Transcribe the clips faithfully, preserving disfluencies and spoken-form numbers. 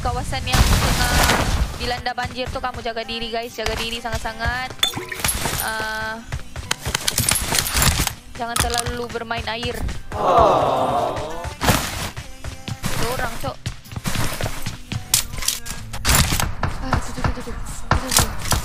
kawasan yang tengah dilanda banjir tu, kamu jaga diri guys, jaga diri sangat-sangat. Uh, jangan terlalu bermain air. Oh. Ada orang, cok. Ah, tu tu tu tu. Tu tu.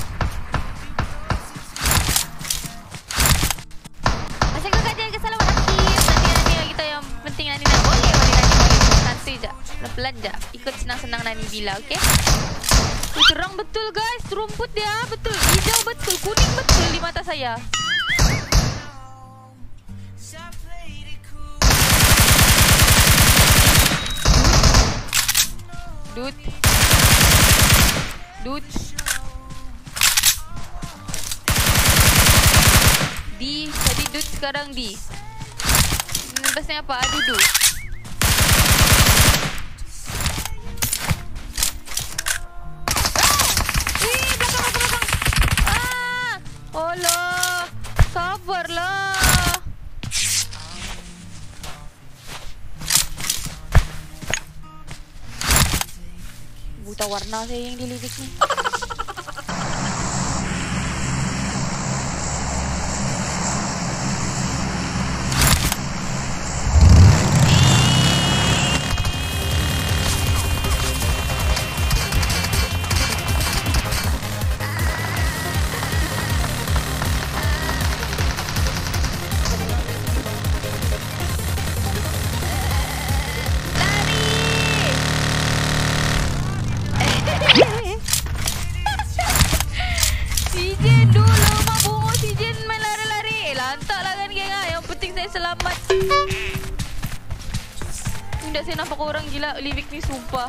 Asal kau kajian ke selamat aktif. Nanti nanti kita yang penting nanti nak boleh boleh nanti boleh. Santai je. Pelan-pelan je. Ikut senang-senang Nani bila, okey? Uh, terang betul guys, rumput dia betul, hijau betul, kuning betul di mata saya. Dude. Dude. Di, tadi dude sekarang di. Lepas apa? Dudu. Allah, sabarlah. Buta warna saya yang dilirik ni. Selamat. Tidak, saya nampak orang gila Livik ni, sumpah.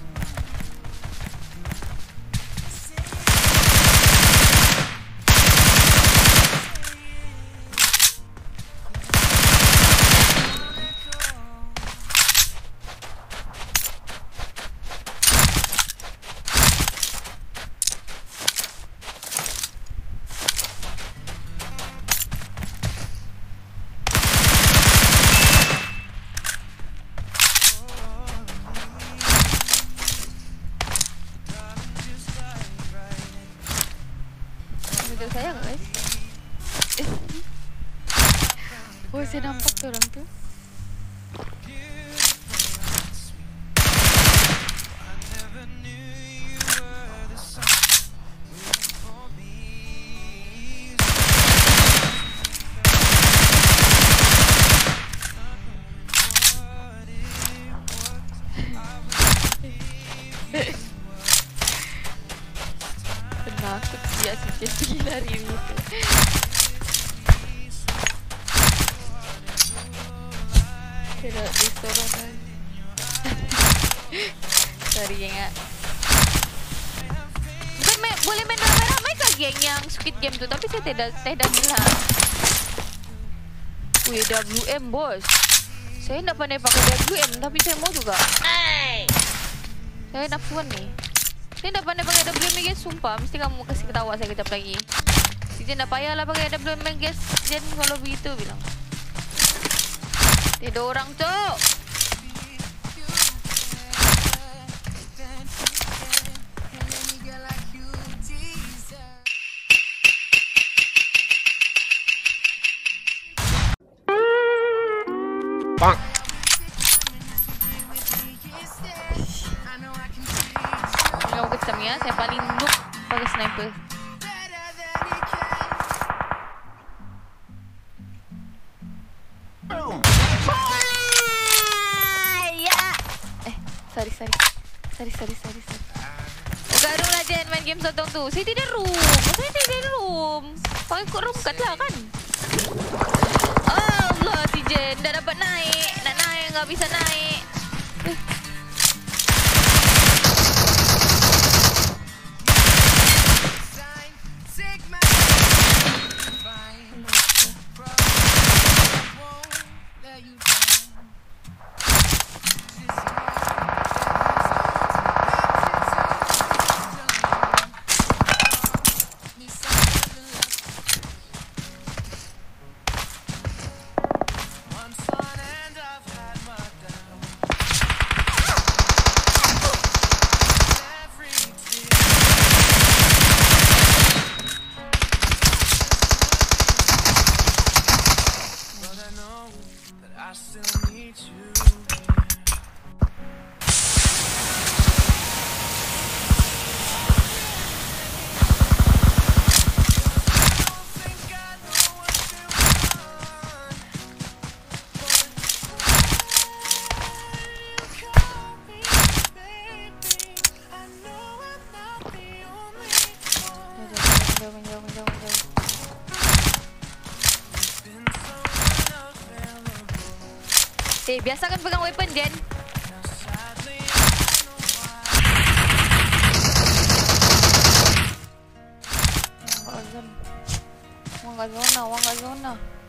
Saya guys. Oh, saya nampak tu orang tu. Penakut dia si Jesse lari itu. Tidak restoran. Sorry geng ah. Bukan main, boleh main ramai-ramai kah geng yang Squid Game tu, tapi saya tidak tidak gila. Wih, A W M bos. Saya tidak pandai pakai A W M tapi saya mau juga. Hey. Saya nafsuan nih. Saya tak pandai pakai A W M guys, sumpah. Mesti kamu kasih ketawa saya kejap lagi. Si Jen tak payahlah pakai A W M guys. Jen kalau begitu bilang. Tidak orang cok. Bang. Kau kecam ya, saya paling noob pakai sniper. Ya. Eh, sorry sorry. Sorry sorry sorry sorry. Garung lah Jen main game sotong tu. Saya tidak room. Saya tidak room. Pakai kod room kat lah kan. Allah si Jen dah dapat naik. Nak naik enggak bisa naik. Eh. Eh, biasakan pegang weapon, Jen. Wang kat zona, wang kat zona.